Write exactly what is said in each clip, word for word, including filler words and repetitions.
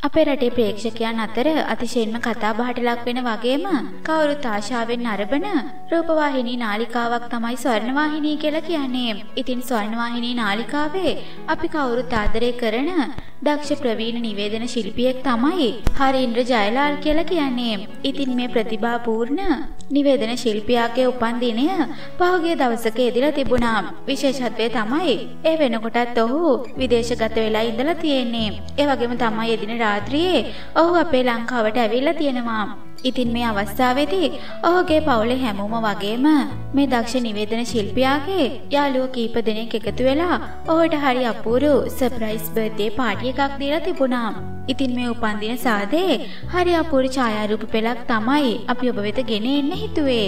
අපේ රටේ ප්‍රේක්ෂකයන් අතර අතිශයින්ම කතා බහට ලක් වෙන වගේම කවුරුත් ආශාවෙන් නරඹන රූපවාහිනී නාලිකාවක් තමයි ස්වර්ණවාහිනී කියලා කියන්නේ. ඉතින් ස්වර්ණවාහිනී නාලිකාවේ අපි කවුරුත් ආදරය කරන දක්ෂ ප්‍රවීණ නිවේදන ශිල්පියෙක් තමයි හරීන්ද්‍ර ජයලාල් කියලා කියන්නේ. ඉතින් මේ ප්‍රතිභාපූර්ණ නිවේදන ශිල්පියාගේ උපන්දිනය පහුගිය දවසක එදිලා තිබුණා. විශේෂත්වය තමයි ඒ වෙනකොටත් ඔහු විදේශගත වෙලා ඉඳලා තියෙන්නේ. ඒ වගේම තමයි එදින රාත්‍රියේ ඔහු අපේ ලංකාවට ඇවිල්ලා තියෙනවා. ඉතින් මේ අවස්ථාවේදී ඔහුගේ පවුලේ හැමෝම වගේම මේ දක්ෂ නිවේදන ශිල්පියාගේ යාළුවෝ කීප දෙනෙක් එකතු වෙලා ඔහුට හරි අපූර්ව සර්ප්‍රයිස් බර්ත්ඩේ පාටි එකක් දීලා තිබුණා. ඉතින් මේ උපන්දින සාදේ හරි අපූර්ව ඡායාරූප පෙළක් තමයි අපි ඔබ වෙත ගෙන එන්න හිතුවේ.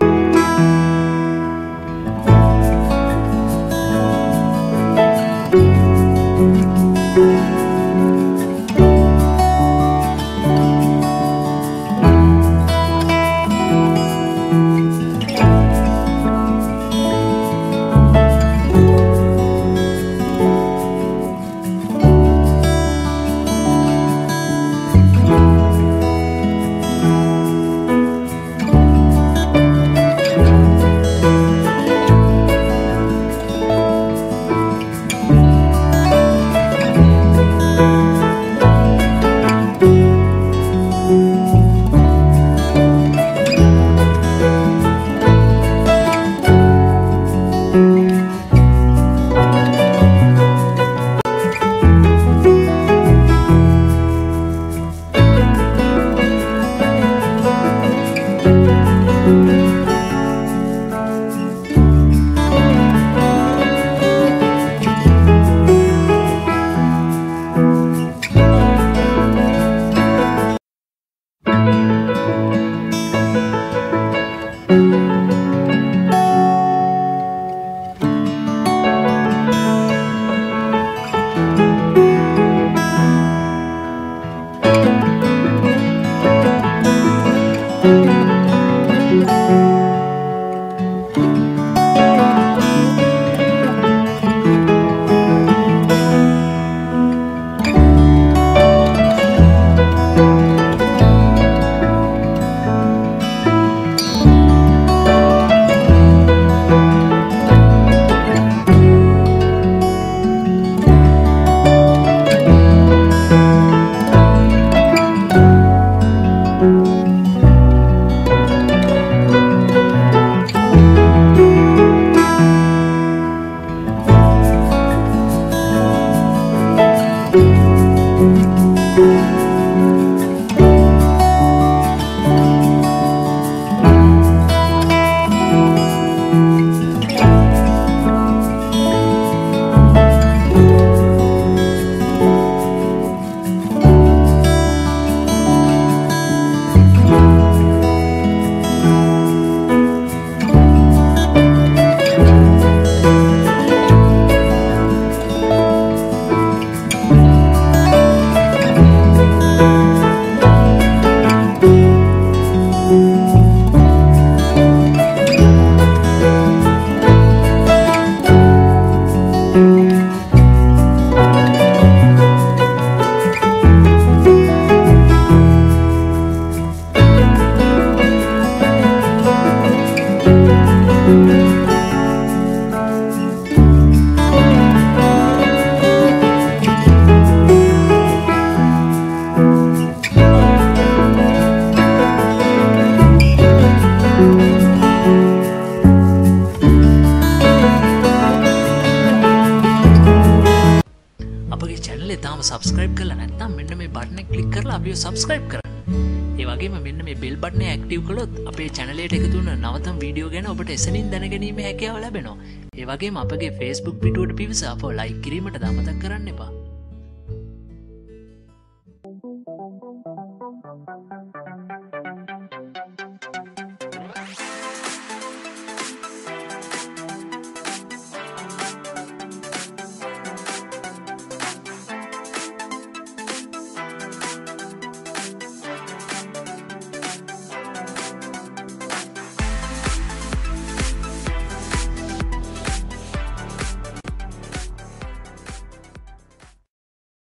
subscribe කරලා නැත්නම් මෙන්න මේ බටන් එක ක්ලික් කරලා අපිව subscribe කරන්න. ඒ වගේම මෙන්න මේ bell button එක active කළොත් අපේ channel එකට එකතු වෙන නවතම වීඩියෝ ගැන ඔබට එසනින් දැනගැනීමේ හැකියාව ලැබෙනවා. ඒ වගේම අපගේ Facebook පිටුවට පිවිස අපව like කිරීමට අමතක කරන්න එපා.